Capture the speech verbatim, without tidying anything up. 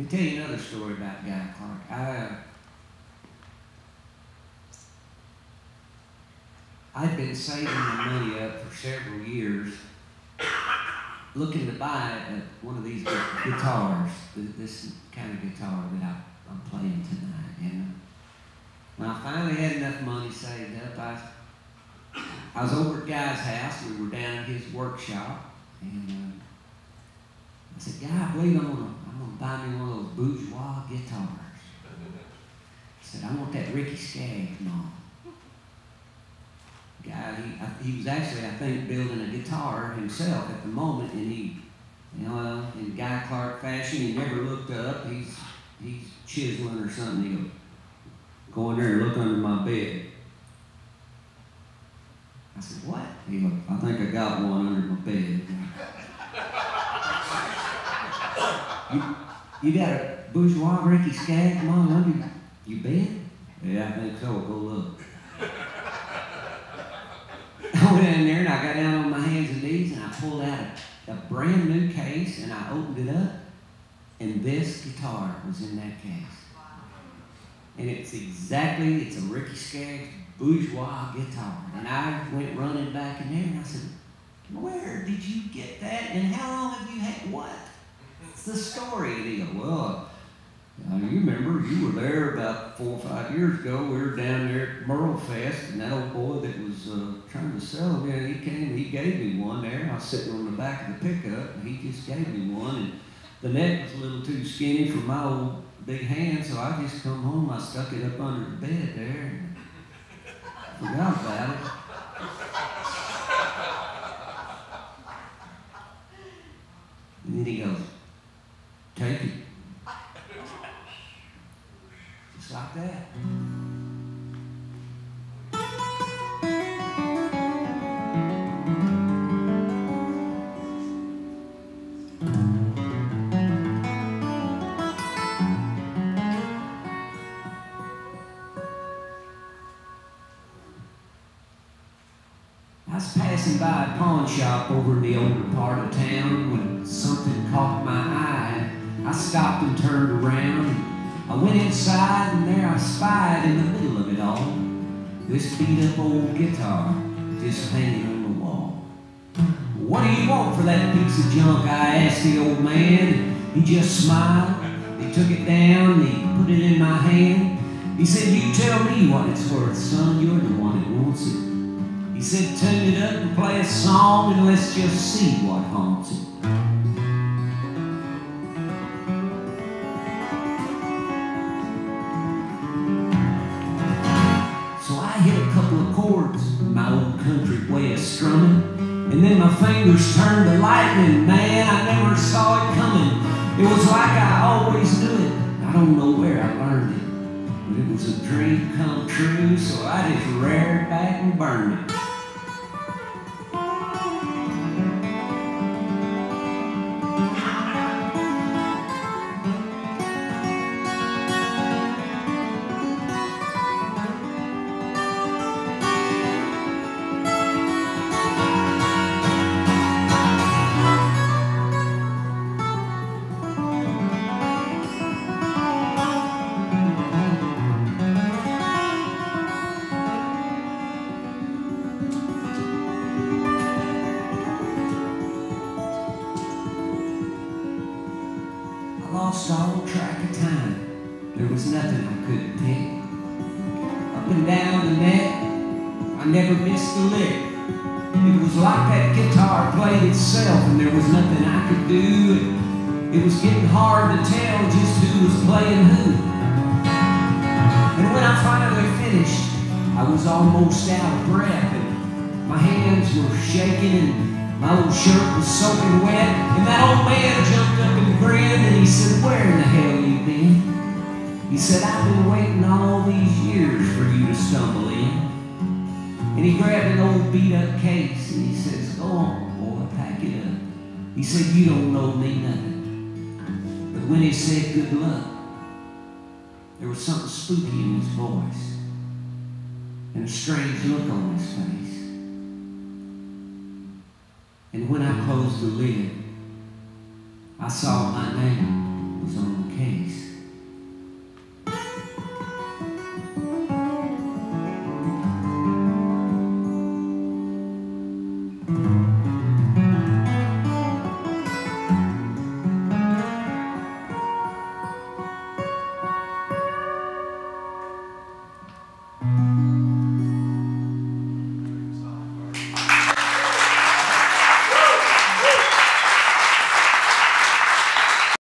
me tell you another story about Guy Clark. I, uh, I'd been saving my money up for several years, looking to buy uh, one of these gu- guitars, this kind of guitar that I, I'm playing tonight. And when I finally had enough money saved up, I, I was over at Guy's house. We were down in his workshop, and uh, I said, "Guy, I believe I'm gonna, I'm gonna buy me one of those bourgeois guitars." He said, "I want that Ricky Skaggs model." Guy, he, I, he was actually, I think, building a guitar himself at the moment, and he, you know, uh, in Guy Clark fashion, he never looked up. He's he's chiseling or something. He'll go in there and look under my bed. I said, "What?" He looked, "I think I got one under my bed." you, you got a bourgeois Ricky Skaggs model under your bed? Yeah, I think so. Go look. I went in there and I got down on my hands and knees and I pulled out a, a brand new case and I opened it up, and this guitar was in that case. And it's exactly, it's a Ricky Skaggs bourgeois guitar. And I went running back in there and I said, "Where did you get that, and how long have you had what? What's the story?" And he goes, "Well, uh, you remember, you were there about four or five years ago. We were down there at Merle Fest, and that old boy that was uh, trying to sell them, yeah, he came and he gave me one there. I was sitting on the back of the pickup, and he just gave me one. And the neck was a little too skinny for my old big hand, so I just come home. I stuck it up under the bed there and forgot about it." And then he goes, "Take it." Just like that. I was passing by a pawn shop over in the older part of town when something caught my eye. I stopped and turned around. I went inside, and there I spied in the middle of it all this beat-up old guitar just hanging on the wall. "What do you want for that piece of junk?" I asked the old man. He just smiled. He took it down, and he put it in my hand. He said, "You tell me what it's worth, son. You're the one that wants it." He said, "Tune it up and play a song, and let's just see what haunts it." So I hit a couple of chords in my old country way of strumming, and then my fingers turned to lightning. Man, I never saw it coming. It was like I always knew it. I don't know where I learned it, but it was a dream come true, so I just reared back and burned it. Lost all track of time. There was nothing I couldn't pick. Up and down the neck, I never missed a lick. It was like that guitar played itself, and there was nothing I could do. It was getting hard to tell just who was playing who. And when I finally finished, I was almost out of breath, and my hands were shaking, and my old shirt was soaking wet, and that old man jumped up and grinned, and he said, "Where in the hell you been?" He said, "I've been waiting all these years for you to stumble in." And he grabbed an old beat-up case, and he says, "Go on, boy, pack it up." He said, "You don't know me nothing." But when he said good luck, there was something spooky in his voice, and a strange look on his face. And when I closed the lid, I saw my name was on the case.